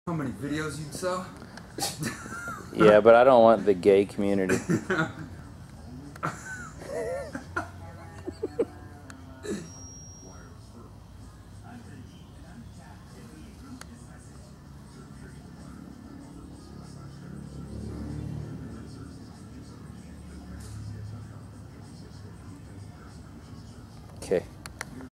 How many videos you'd sell? Yeah, but I don't want the gay community. Okay.